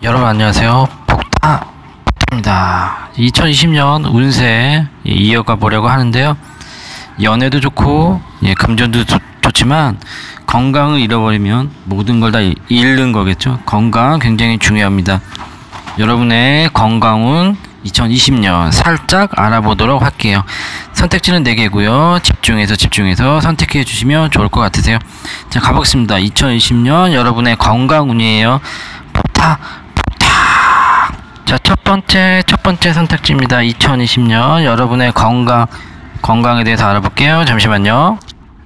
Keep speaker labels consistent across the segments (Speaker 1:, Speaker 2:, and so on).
Speaker 1: 여러분 안녕하세요. 복타입니다. 2020년 운세 이어가 보려고 하는데요. 연애도 좋고 금전도 좋지만 건강을 잃어버리면 모든 걸 다 잃는 거겠죠. 건강 굉장히 중요합니다. 여러분의 건강운 2020년 살짝 알아보도록 할게요. 선택지는 4개고요. 집중해서 선택해 주시면 좋을 것 같으세요. 자, 가보겠습니다. 2020년 여러분의 건강운이에요. 복타. 자, 첫 번째 선택지입니다. 2020년 여러분의 건강에 대해서 알아볼게요. 잠시만요.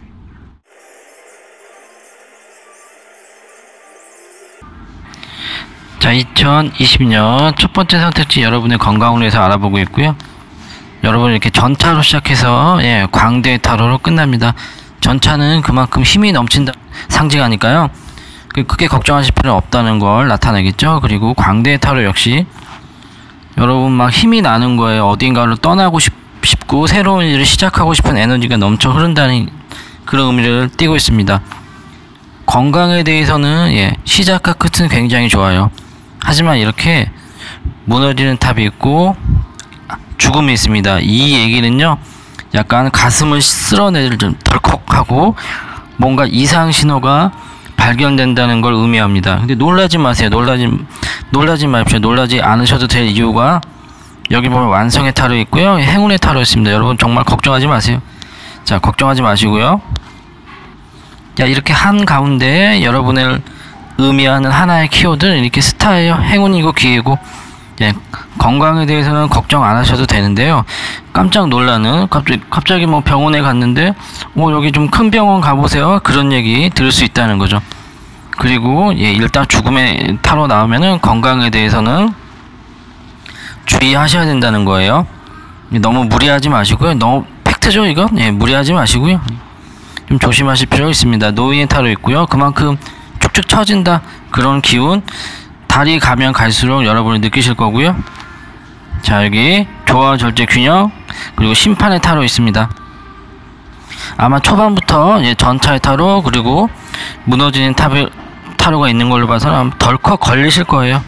Speaker 1: 자, 2020년 첫 번째 선택지 여러분의 건강으로 해서 알아보고 있고요. 여러분 이렇게 전차로 시작해서 광대 타로로 끝납니다. 전차는 그만큼 힘이 넘친다 상징하니까요. 크게 걱정하실 필요는 없다는 걸 나타내겠죠. 그리고 광대 타로 역시 여러분 막 힘이 나는 거예요. 어딘가로 떠나고 싶고 새로운 일을 시작하고 싶은 에너지가 넘쳐 흐른다는 그런 의미를 띠고 있습니다. 건강에 대해서는 시작과 끝은 굉장히 좋아요. 하지만 이렇게 무너지는 탑이 있고 죽음이 있습니다. 이 얘기는요, 약간 가슴을 쓸어내릴 좀 덜컥하고 뭔가 이상 신호가 발견된다는 걸 의미합니다. 근데 놀라지 마세요. 놀라지 마십시오. 놀라지 않으셔도 될 이유가 여기 보면 완성의 타로 있고요, 행운의 타로 있습니다. 여러분 정말 걱정하지 마세요. 자, 걱정하지 마시고요. 이렇게 한 가운데 여러분을 의미하는 하나의 키워드는 이렇게 스타예요. 행운이고 기회고. 건강에 대해서는 걱정 안 하셔도 되는데요. 깜짝 놀라는 갑자기 뭐 병원에 갔는데 여기 좀 큰 병원 가보세요. 그런 얘기 들을 수 있다는 거죠. 그리고 일단 죽음의 타로 나오면은 건강에 대해서는 주의하셔야 된다는 거예요. 너무 무리하지 마시고요. 너무 팩트죠 이건? 무리하지 마시고요. 좀 조심하실 필요가 있습니다. 노인의 타로 있고요. 그만큼 쭉쭉 처진다 그런 기운, 달이 가면 갈수록 여러분이 느끼실 거고요. 자, 여기 조화 절제 균형 그리고 심판의 타로 있습니다. 아마 초반부터 전차의 타로 그리고 무너지는 타로가 있는 걸로 봐서는 덜컥 걸리실 거예요.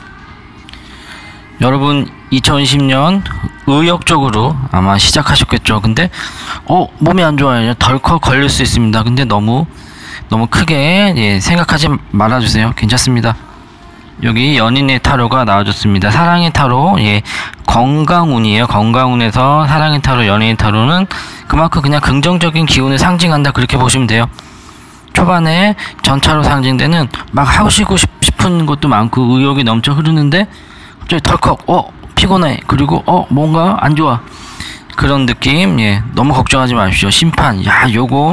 Speaker 1: 여러분 2020년 의욕적으로 아마 시작하셨겠죠. 근데 몸이 안 좋아요. 덜컥 걸릴 수 있습니다. 근데 너무 크게 생각하지 말아주세요. 괜찮습니다. 여기 연인의 타로가 나와줬습니다. 사랑의 타로, 건강운이에요. 건강운에서 사랑의 타로, 연인의 타로는 그만큼 그냥 긍정적인 기운을 상징한다 그렇게 보시면 돼요. 초반에 전차로 상징되는 막 하시고 싶은 것도 많고 의욕이 넘쳐 흐르는데 갑자기 덜컥 피곤해, 그리고 뭔가 안 좋아 그런 느낌. 너무 걱정하지 마십시오. 심판, 요거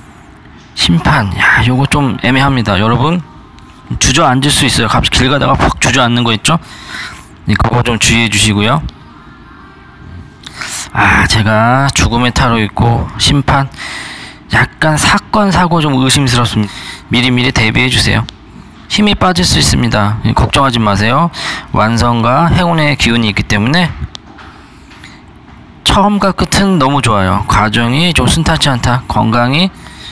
Speaker 1: 좀 애매합니다. 여러분 주저앉을 수 있어요. 갑자기 길 가다가 퍽 주저앉는 거 있죠? 그거 좀 주의해 주시고요. 제가 죽음의 타로 있고 심판, 약간 사건 사고 좀 의심스럽습니다. 미리미리 대비해 주세요. 힘이 빠질 수 있습니다. 걱정하지 마세요. 완성과 행운의 기운이 있기 때문에 처음과 끝은 너무 좋아요. 과정이 좀 순탄치 않다. 건강이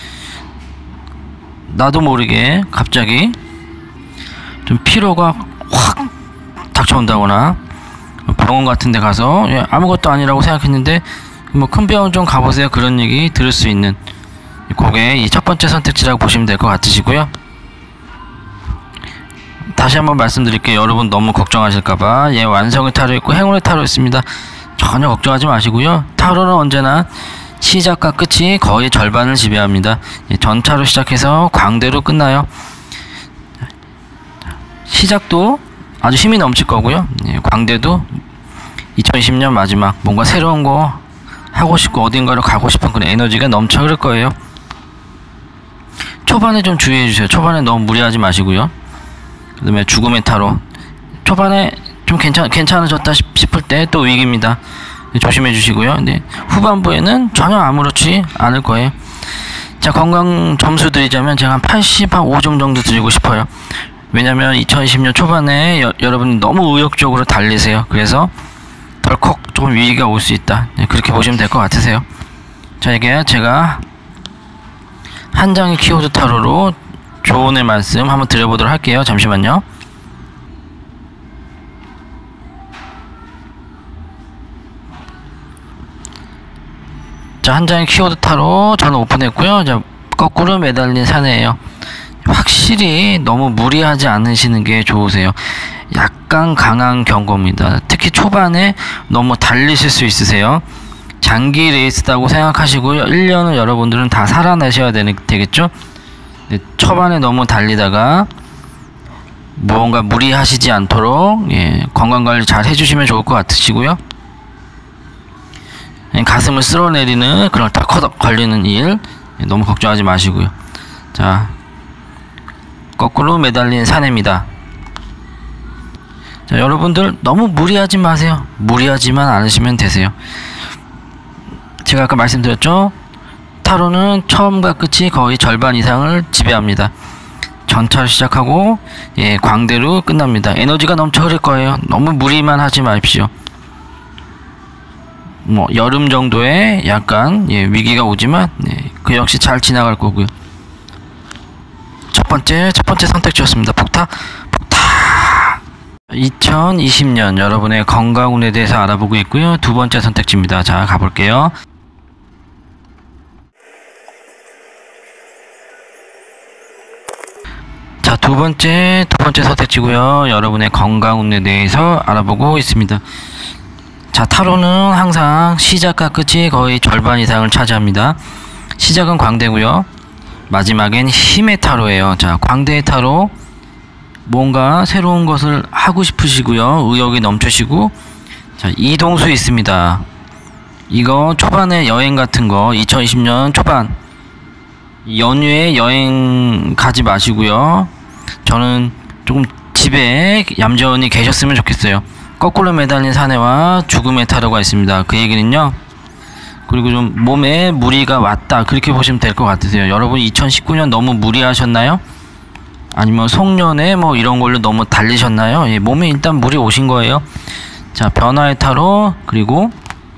Speaker 1: 나도 모르게 갑자기 좀 피로가 확 닥쳐온다거나 병원 같은 데 가서 아무것도 아니라고 생각했는데 큰 병원 좀 가보세요. 그런 얘기 들을 수 있는 그게 이 첫 번째 선택지라고 보시면 될 것 같으시고요. 다시 한번 말씀드릴게요. 여러분 너무 걱정하실까봐 완성의 타로 있고 행운의 타로 있습니다. 전혀 걱정하지 마시고요. 타로는 언제나 시작과 끝이 거의 절반을 지배합니다. 전차로 시작해서 광대로 끝나요. 시작도 아주 힘이 넘칠 거고요. 광대도 2020년 마지막 뭔가 새로운 거 하고 싶고 어딘가로 가고 싶은 그런 에너지가 넘쳐 흐를 거예요. 초반에 좀 주의해 주세요. 초반에 너무 무리하지 마시고요. 그 다음에 죽음의 타로, 초반에 좀 괜찮아졌다 싶을 때 또 위기입니다. 조심해 주시고요. 근데 후반부에는 전혀 아무렇지 않을 거예요. 자, 건강 점수 드리자면 제가 한 85점 정도 드리고 싶어요. 왜냐면 2020년 초반에 여러분이 너무 의욕적으로 달리세요. 그래서 덜컥 조금 위기가 올 수 있다. 그렇게 보시면 될 것 같으세요. 자, 이게 제가 한 장의 키워드 타로로 조언의 말씀 한번 드려보도록 할게요. 잠시만요. 자, 한 장의 키워드 타로 저는 오픈했고요. 자, 거꾸로 매달린 사내예요. 확실히 너무 무리하지 않으시는 게 좋으세요. 약간 강한 경고입니다. 특히 초반에 너무 달리실 수 있으세요. 장기 레이스다고 생각하시고요. 1년을 여러분들은 다 살아내셔야 되겠죠? 네, 초반에 너무 달리다가 무언가 무리하시지 않도록 건강관리 잘 해주시면 좋을 것 같으시고요. 가슴을 쓸어내리는 그런 덜커덕 걸리는 일 너무 걱정하지 마시고요. 자, 거꾸로 매달린 사내입니다. 자, 여러분들 너무 무리하지 마세요. 무리하지만 않으시면 되세요. 제가 아까 말씀드렸죠? 타로는 처음과 끝이 거의 절반 이상을 지배합니다. 전차를 시작하고 광대로 끝납니다. 에너지가 넘쳐 흐를 거예요. 너무 무리만 하지 마십시오. 뭐 여름 정도에 약간 위기가 오지만 그 역시 잘 지나갈 거고요. 첫 번째 선택지였습니다. 폭타. 2020년 여러분의 건강운에 대해서 알아보고 있고요. 두 번째 선택지입니다. 자, 가볼게요. 자, 두 번째 선택지고요. 여러분의 건강운에 대해서 알아보고 있습니다. 자, 타로는 항상 시작과 끝이 거의 절반 이상을 차지합니다. 시작은 광대고요. 마지막엔 힘의 타로예요. 자, 광대의 타로, 뭔가 새로운 것을 하고 싶으시고요. 의욕이 넘치시고, 자, 이동수 있습니다. 이거 초반에 여행 같은 거 2020년 초반 연휴에 여행 가지 마시고요. 저는 조금 집에 얌전히 계셨으면 좋겠어요. 거꾸로 매달린 사내와 죽음의 타로가 있습니다. 그 얘기는요, 그리고 좀 몸에 무리가 왔다, 그렇게 보시면 될 것 같으세요. 여러분 2019년 너무 무리하셨나요? 아니면 송년회 뭐 이런 걸로 너무 달리셨나요? 몸에 일단 무리 오신 거예요. 자, 변화의 타로, 그리고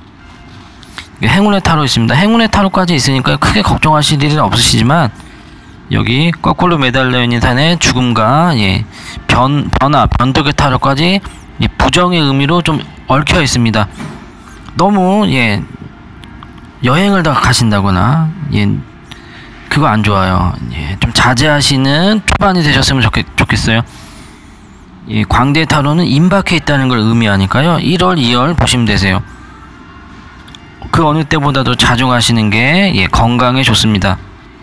Speaker 1: 행운의 타로 있습니다. 행운의 타로까지 있으니까 크게 걱정하실 일은 없으시지만, 여기 거꾸로 매달려 있는 산의 죽음과 변덕의 타로까지 부정의 의미로 좀 얽혀 있습니다. 너무 여행을 다 가신다거나 그거 안 좋아요. 좀 자제하시는 초반이 되셨으면 좋겠어요. 광대 타로는 임박해 있다는 걸 의미하니까요. 1월, 2월 보시면 되세요. 그 어느 때보다도 자중하시는 게 건강에 좋습니다.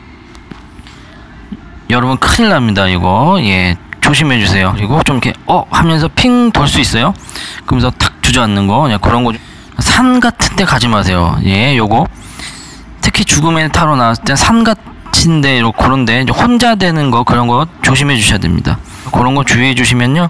Speaker 1: 여러분 큰일 납니다. 이거 조심해 주세요. 그리고 좀 이렇게 하면서 핑 돌 수 있어요. 그러면서 탁 주저앉는 거, 그런 거 산 같은 데 가지 마세요. 요거 특히 죽음의 타로 나왔을 때 산 같은데 그런데 혼자 되는 거, 그런 거 조심해 주셔야 됩니다. 그런 거 주의해 주시면요,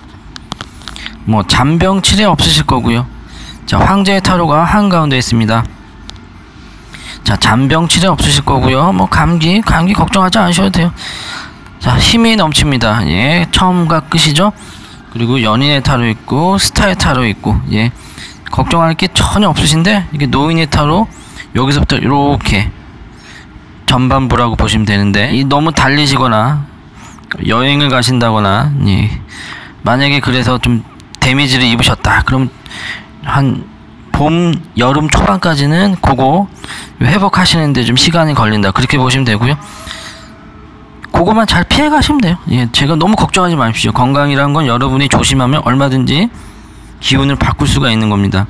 Speaker 1: 뭐 잔병 치레 없으실 거고요. 자, 황제의 타로가 한가운데 있습니다. 자, 잔병 치레 없으실 거고요. 뭐 감기 걱정하지 않으셔도 돼요. 자, 힘이 넘칩니다. 처음과 끝이죠. 그리고 연인의 타로 있고 스타의 타로 있고 걱정할 게 전혀 없으신데, 이게 노인의 타로, 여기서부터 이렇게 전반부라고 보시면 되는데, 너무 달리시거나 여행을 가신다거나 만약에 그래서 좀 데미지를 입으셨다, 그럼 한 봄, 여름 초반까지는 그거 회복하시는데 좀 시간이 걸린다, 그렇게 보시면 되고요. 그거만 잘 피해 가시면 돼요. 제가 너무 걱정하지 마십시오. 건강이란 건 여러분이 조심하면 얼마든지 기운을 바꿀 수가 있는 겁니다.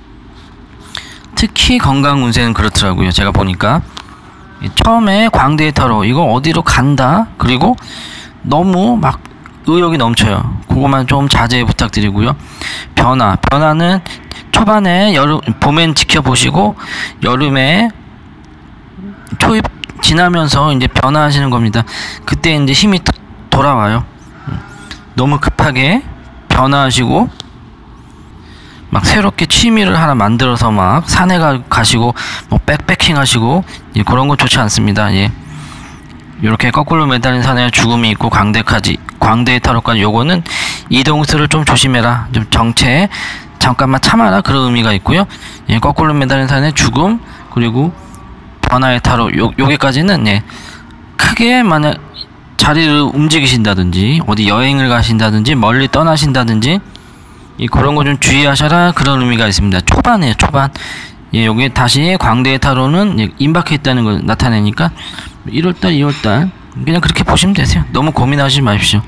Speaker 1: 특히 건강 운세는 그렇더라고요. 제가 보니까 처음에 광대의 타로, 이거 어디로 간다, 그리고 너무 막 의욕이 넘쳐요. 그거만 좀 자제 부탁드리고요. 변화는 초반에 봄엔 지켜보시고 여름에 초입 지나면서 이제 변화하시는 겁니다. 그때 이제 힘이 돌아와요. 너무 급하게 변화하시고 막 새롭게 취미를 하나 만들어서 막 산에 가시고 뭐 백패킹 하시고 그런 거 좋지 않습니다. 이렇게 거꾸로 매달린 산에 죽음이 있고 광대의 타로까지, 요거는 이동수를 좀 조심해라, 좀 정체 잠깐만 참아라, 그런 의미가 있고요. 거꾸로 매달린 산에 죽음, 그리고 변화의 타로, 여기까지는 크게 만약 자리를 움직이신다든지 어디 여행을 가신다든지 멀리 떠나신다든지 그런 거 좀 주의하셔라, 그런 의미가 있습니다. 초반이에요. 초반. 예, 요게 다시 광대의 타로는 예, 임박해 있다는 걸 나타내니까 1월달, 2월달 그냥 그렇게 보시면 되세요. 너무 고민하지 마십시오.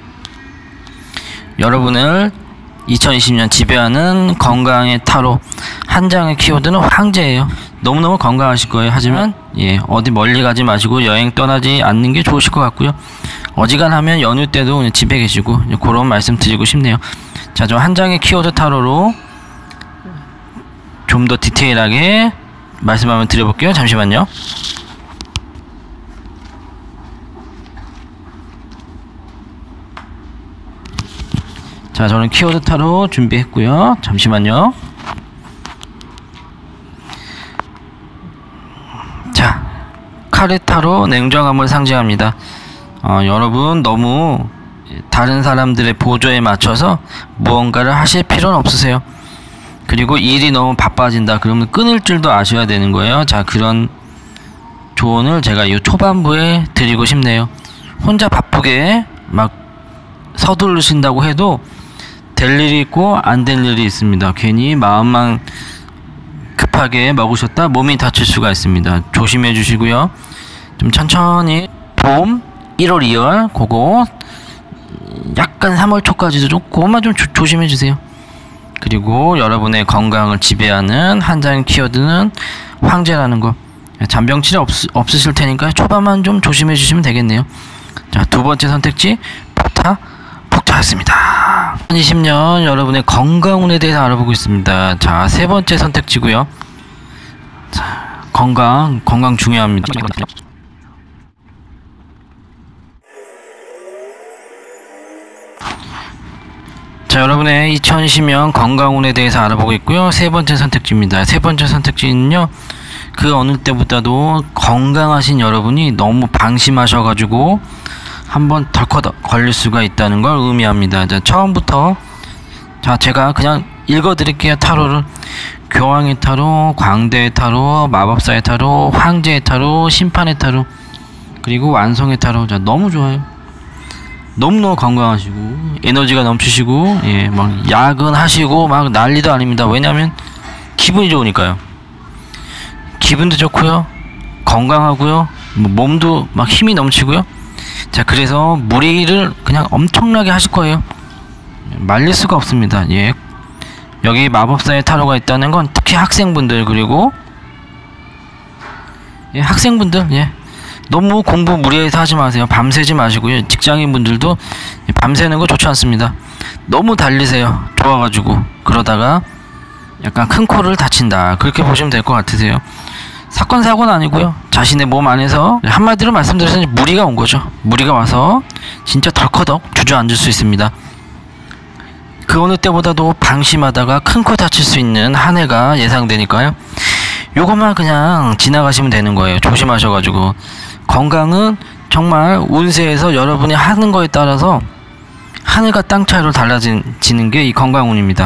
Speaker 1: 여러분을 2020년 지배하는 건강의 타로 한 장의 키워드는 황제예요. 너무너무 건강하실 거예요. 하지만 예, 어디 멀리 가지 마시고 여행 떠나지 않는 게 좋으실 것 같고요. 어지간하면 연휴 때도 그냥 집에 계시고 그런 말씀 드리고 싶네요. 자, 저 한 장의 키워드 타로로 좀 더 디테일하게 말씀 한번 드려볼게요. 잠시만요. 자, 저는 키워드 타로 준비했고요. 잠시만요. 자, 카레 타로 냉정함을 상징합니다. 여러분 너무 다른 사람들의 보조에 맞춰서 무언가를 하실 필요는 없으세요. 그리고 일이 너무 바빠진다 그러면 끊을 줄도 아셔야 되는 거예요. 자, 그런 조언을 제가 이 초반부에 드리고 싶네요. 혼자 바쁘게 막 서두르신다고 해도 될 일이 있고 안 될 일이 있습니다. 괜히 마음만 급하게 먹으셨다 몸이 다칠 수가 있습니다. 조심해 주시고요. 좀 천천히 봄 1월 2월 그거 약간 3월 초까지도 좀 그것만 좀 조심해 주세요. 그리고 여러분의 건강을 지배하는 한 장의 키워드는 황제라는 거. 잔병치레 없으실 테니까 초반만 좀 조심해 주시면 되겠네요. 자, 두 번째 선택지 폭타였습니다. 2020년 여러분의 건강운에 대해서 알아보고 있습니다. 자, 세 번째 선택지고요. 자, 건강 중요합니다. 자, 여러분의 2020년 건강운에 대해서 알아보고 있고요. 세 번째 선택지입니다. 세 번째 선택지는요, 그 어느 때보다도 건강하신 여러분이 너무 방심하셔가지고 한번 덜컥 걸릴 수가 있다는 걸 의미합니다. 자, 처음부터 자, 제가 그냥 읽어드릴게요. 타로를. 교황의 타로, 광대의 타로, 마법사의 타로, 황제의 타로, 심판의 타로, 그리고 완성의 타로. 자, 너무 좋아요. 너무너무 건강하시고 에너지가 넘치시고 예, 막 야근하시고 막 난리도 아닙니다. 왜냐면 기분이 좋으니까요. 기분도 좋고요, 건강하고요, 몸도 막 힘이 넘치고요. 자, 그래서 무리를 그냥 엄청나게 하실 거예요. 말릴 수가 없습니다. 예, 여기 마법사의 타로가 있다는 건 특히 학생분들, 그리고 예, 학생분들, 예, 너무 공부 무리해서 하지 마세요. 밤새지 마시고요. 직장인분들도 밤새는 거 좋지 않습니다. 너무 달리세요. 좋아가지고 그러다가 약간 큰 코를 다친다, 그렇게 보시면 될 것 같으세요. 사건 사고는 아니고요, 자신의 몸 안에서 한마디로 말씀드려서 무리가 온 거죠. 무리가 와서 진짜 덜커덕 주저앉을 수 있습니다. 그 어느 때보다도 방심하다가 큰 코 다칠 수 있는 한 해가 예상되니까요. 요것만 그냥 지나가시면 되는 거예요. 조심하셔가지고. 건강은 정말 운세에서 여러분이 하는 거에 따라서 하늘과 땅 차이로 달라지는 게 이 건강운입니다.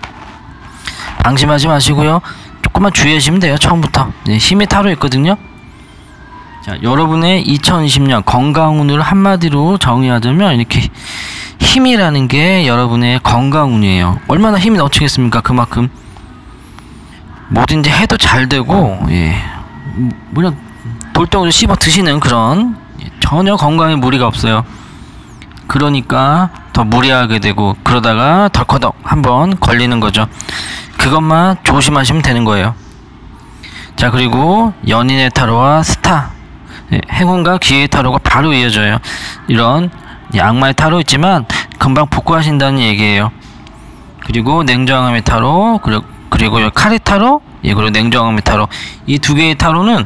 Speaker 1: 방심하지 마시고요. 조금만 주의하시면 돼요. 처음부터. 네, 힘의 타로 있거든요. 자, 여러분의 2020년 건강운을 한마디로 정의하자면 이렇게 힘이라는 게 여러분의 건강운이에요. 얼마나 힘이 넘치겠습니까? 그만큼 뭐든지 해도 잘 되고, 예, 뭐냐 돌덩이를 씹어 드시는 그런, 전혀 건강에 무리가 없어요. 그러니까 더 무리하게 되고 그러다가 덜커덕 한번 걸리는 거죠. 그것만 조심하시면 되는 거예요. 자, 그리고 연인의 타로와 스타, 행운과 기회의 타로가 바로 이어져요. 이런 악마의 타로 있지만 금방 복구하신다는 얘기예요. 그리고 냉정함의 타로, 그리고 카레 타로, 예, 그리고 냉정함의 타로, 이 두 개의 타로는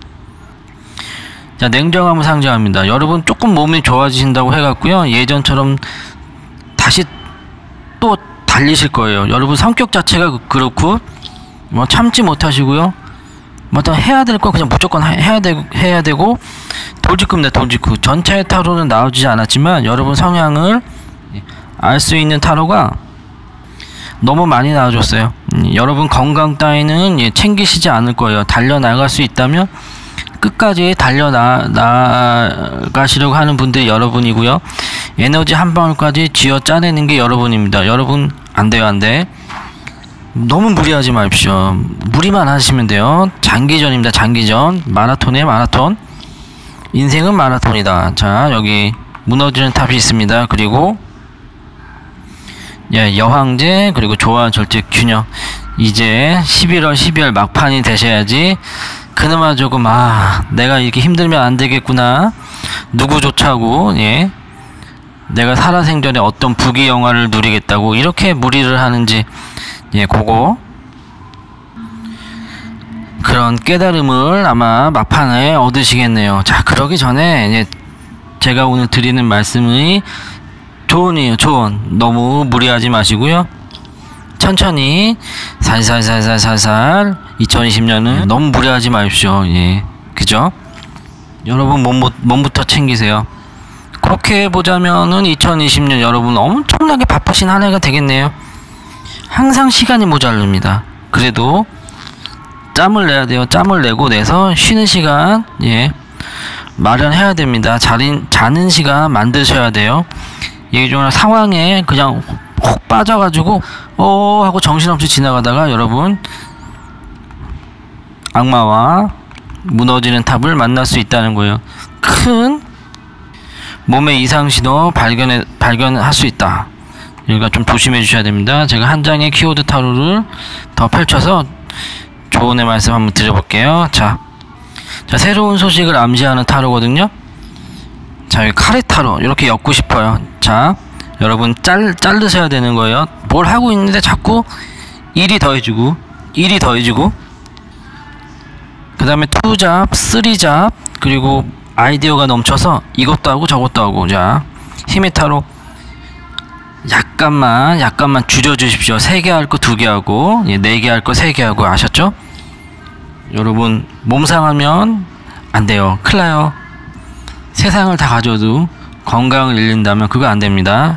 Speaker 1: 자, 냉정함을 상징합니다. 여러분 조금 몸이 좋아지신다고 해갖고요, 예전처럼 다시 또 달리실 거예요. 여러분 성격 자체가 그렇고 뭐 참지 못하시고요, 뭐 또 해야 될 거 그냥 무조건 해야 되고 돌직구입니다. 돌직구. 전차의 타로는 나오지 않았지만 여러분 성향을 알 수 있는 타로가 너무 많이 나와줬어요. 여러분 건강 따위는 예, 챙기시지 않을 거예요. 달려나갈 수 있다면 끝까지 달려나가시려고 하는 분들이 여러분이고요. 에너지 한 방울까지 쥐어 짜내는 게 여러분입니다. 여러분 안 돼요, 안 돼. 너무 무리하지 마십시오. 무리만 하시면 돼요. 장기전입니다. 장기전. 마라톤이에요. 마라톤. 인생은 마라톤이다. 자, 여기 무너지는 탑이 있습니다. 그리고 예, 여황제, 그리고 조화 절제 균형. 이제 11월 12월 막판이 되셔야지 그나마 조금 내가 이렇게 힘들면 안 되겠구나. 누구조차고 예, 내가 살아생전에 어떤 부귀영화를 누리겠다고 이렇게 무리를 하는지 예, 그거 그런 깨달음을 아마 막판에 얻으시겠네요. 자, 그러기 전에 이제 제가 오늘 드리는 말씀이 조언이에요. 조언. 너무 무리하지 마시고요. 천천히 살살 2020년은 너무 무리하지 마십시오. 예, 그죠? 여러분 몸부터 챙기세요. 그렇게 보자면은 2020년 여러분 엄청나게 바쁘신 한 해가 되겠네요. 항상 시간이 모자릅니다. 그래도 짬을 내야 돼요. 짬을 내고 내서 쉬는 시간 예, 마련해야 됩니다. 자는 시간 만드셔야 돼요. 이게 좀 상황에 그냥 혹 빠져가지고 하고 정신없이 지나가다가 여러분 악마와 무너지는 탑을 만날 수 있다는 거예요. 큰 몸의 이상 신호 발견할 수 있다. 그러니까 좀 조심해 주셔야 됩니다. 제가 한 장의 키워드 타로를 더 펼쳐서 조언의 말씀 한번 드려볼게요. 자, 새로운 소식을 암시하는 타로거든요. 자, 여기 카레 타로 이렇게 엮고 싶어요. 자, 여러분 자르셔야 되는 거예요. 뭘 하고 있는데 자꾸 일이 더해지고 그 다음에 2잡, 3잡, 그리고 아이디어가 넘쳐서 이것도 하고 저것도 하고. 자, 힘의 타로 약간만 줄여주십시오. 3개 할 거 2개 하고 4개 할 거 3개 하고. 아셨죠? 여러분 몸 상하면 안 돼요. 큰일 나요. 세상을 다 가져도 건강을 잃는다면 그거 안 됩니다.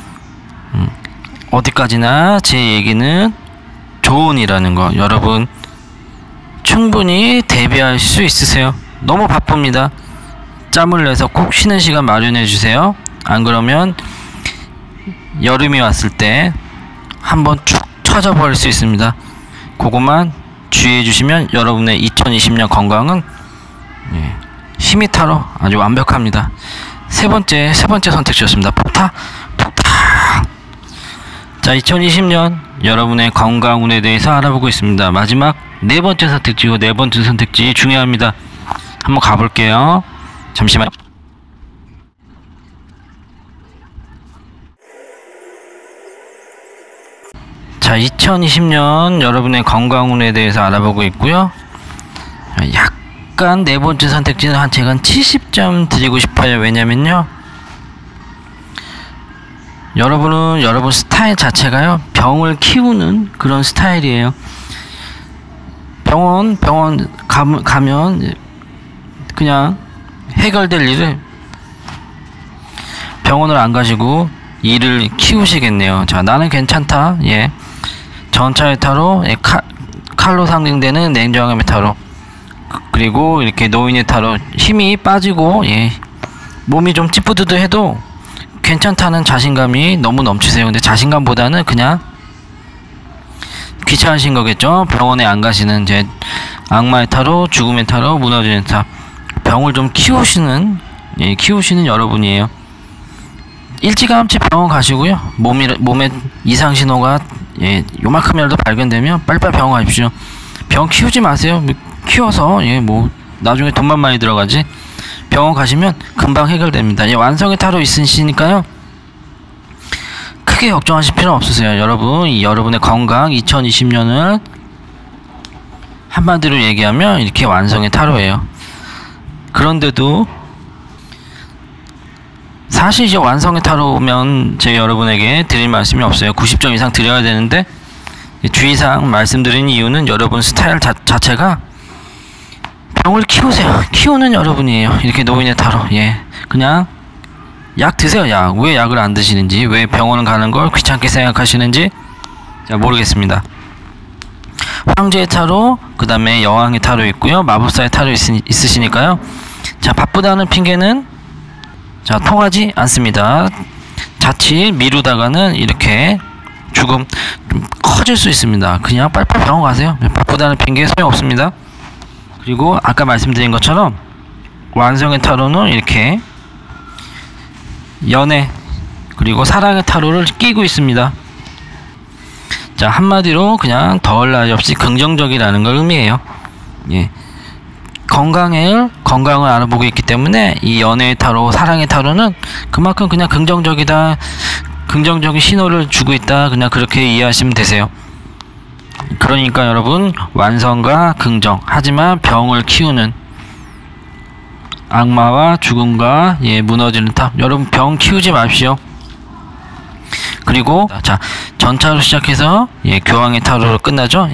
Speaker 1: 어디까지나 제 얘기는 조언이라는 거 여러분 충분히 대비할 수 있으세요. 너무 바쁩니다. 짬을 내서 꼭 쉬는 시간 마련해 주세요. 안 그러면 여름이 왔을 때 한번 쭉 쳐져버릴 수 있습니다. 그것만 주의해 주시면 여러분의 2020년 건강은 힘이 타로 아주 완벽합니다. 세 번째 선택지였습니다. 폭타. 자, 2020년 여러분의 건강운에 대해서 알아보고 있습니다. 마지막 네 번째 선택지 중요합니다. 한번 가볼게요. 잠시만요. 자, 2020년 여러분의 건강운에 대해서 알아보고 있고요. 약간 네 번째 선택지는 제가 한 70점 드리고 싶어요. 왜냐면요, 여러분 스타일 자체가요, 병을 키우는 그런 스타일이에요. 병원 가면 그냥 해결될 일을 병원을 안 가시고 일을 키우시겠네요. 자, 나는 괜찮다. 예. 전차의 타로, 예, 칼로 상징되는 냉정함의 타로, 그리고 이렇게 노인의 타로, 힘이 빠지고 예, 몸이 좀 찌뿌드드해도 괜찮다는 자신감이 너무 넘치세요. 근데 자신감보다는 그냥 귀찮으신 거겠죠. 병원에 안 가시는 제 악마의 타로, 죽음의 타로, 무너지는 탑, 병을 좀 키우시는 여러분이에요. 일찌감치 병원 가시고요. 몸에 이상 신호가 요만큼이라도 발견되면 빨리빨리 병원 가십시오. 병 키우지 마세요. 키워서 나중에 돈만 많이 들어가지. 병원 가시면 금방 해결됩니다. 완성의 타로 있으시니까요, 크게 걱정하실 필요 없으세요. 여러분의 건강 2020년을 한마디로 얘기하면 이렇게 완성의 타로예요. 그런데도 사실 이제 완성의 타로면 제가 여러분에게 드릴 말씀이 없어요. 90점 이상 드려야 되는데, 주의사항 말씀드린 이유는 여러분 스타일 자체가 병을 키우세요. 키우는 여러분이에요. 이렇게 노인의 타로. 예, 그냥 약 드세요. 약. 왜 약을 안 드시는지, 왜 병원을 가는 걸 귀찮게 생각하시는지 자, 모르겠습니다. 황제의 타로, 그 다음에 여왕의 타로 있고요, 마법사의 타로 있으시니까요. 자, 바쁘다는 핑계는 자, 통하지 않습니다. 자칫 미루다가는 이렇게 죽음, 커질 수 있습니다. 그냥 빨리빨리 병원 가세요. 바쁘다는 핑계 소용없습니다. 그리고 아까 말씀드린 것처럼 완성의 타로는 이렇게 연애 그리고 사랑의 타로를 끼고 있습니다. 자, 한마디로 그냥 더할 나위 없이 긍정적이라는 걸 의미해요. 예. 건강을 알아보고 있기 때문에 이 연애의 타로, 사랑의 타로는 그만큼 그냥 긍정적이다, 긍정적인 신호를 주고 있다, 그냥 그렇게 이해하시면 되세요. 그러니까 여러분, 완성과 긍정, 하지만 병을 키우는 악마와 죽음과 무너지는 탑, 여러분 병 키우지 마십시오. 그리고 자, 전차로 시작해서 교황의 타로로 끝나죠.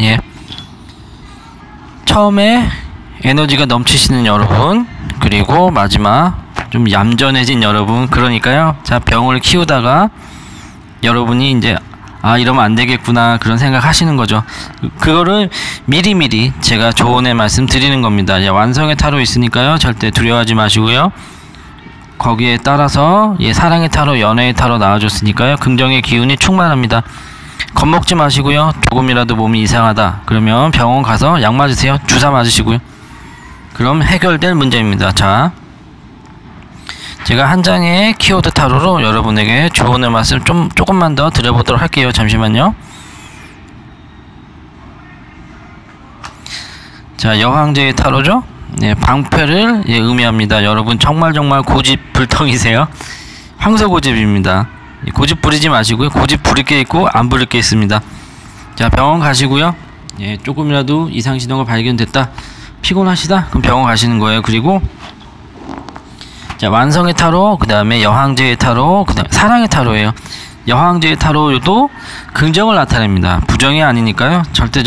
Speaker 1: 처음에 에너지가 넘치시는 여러분, 그리고 마지막 좀 얌전해진 여러분, 그러니까요, 자, 병을 키우다가 여러분이 이제 이러면 안 되겠구나 그런 생각 하시는 거죠. 그거를 미리미리 제가 조언의 말씀 드리는 겁니다. 완성의 타로 있으니까요, 절대 두려워하지 마시고요. 거기에 따라서 사랑의 타로, 연애의 타로 나와줬으니까요, 긍정의 기운이 충만합니다. 겁먹지 마시고요. 조금이라도 몸이 이상하다 그러면 병원 가서 약 맞으세요. 주사 맞으시고요. 그럼 해결될 문제입니다. 자, 제가 한 장의 키워드 타로로 여러분에게 조언의 말씀 조금만 더 드려보도록 할게요. 잠시만요. 자, 여왕제의 타로죠. 방패를 의미합니다. 여러분 정말 고집불통이세요. 황소고집입니다. 고집 부리지 마시고요. 고집 부릴 게 있고 안 부릴 게 있습니다. 자, 병원 가시고요. 조금이라도 이상 신호가 발견됐다, 피곤하시다, 그럼 병원 가시는 거예요. 그리고 자, 완성의 타로, 그 다음에 여왕제의 타로, 그 다음 사랑의 타로예요. 여왕제의 타로도 긍정을 나타냅니다. 부정이 아니니까요. 절대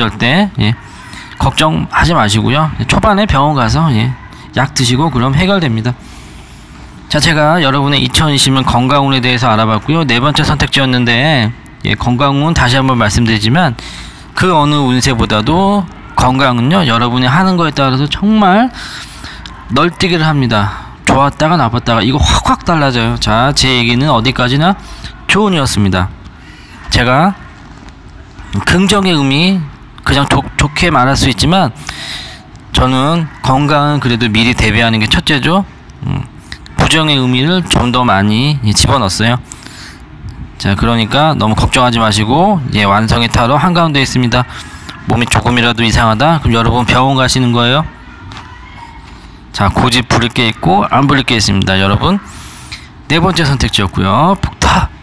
Speaker 1: 걱정하지 마시고요. 초반에 병원 가서 약 드시고 그럼 해결됩니다. 자, 제가 여러분의 2020년 건강운에 대해서 알아봤고요. 네 번째 선택지였는데 건강운 다시 한번 말씀드리지만 그 어느 운세보다도 건강은요, 여러분이 하는 거에 따라서 정말 널뛰기를 합니다. 좋았다가 나빴다가 이거 확 달라져요. 자, 제 얘기는 어디까지나 조언이었습니다. 제가 긍정의 의미 그냥 좋게 말할 수 있지만 저는 건강은 그래도 미리 대비하는 게 첫째죠. 부정의 의미를 좀 더 많이 집어넣었어요. 자, 그러니까 너무 걱정하지 마시고 완성의 타로 한가운데 있습니다. 몸이 조금이라도 이상하다 그럼 여러분 병원 가시는 거예요. 자, 고집 부릴 게 있고 안 부릴 게 있습니다. 여러분 네 번째 선택지였고요. 폭타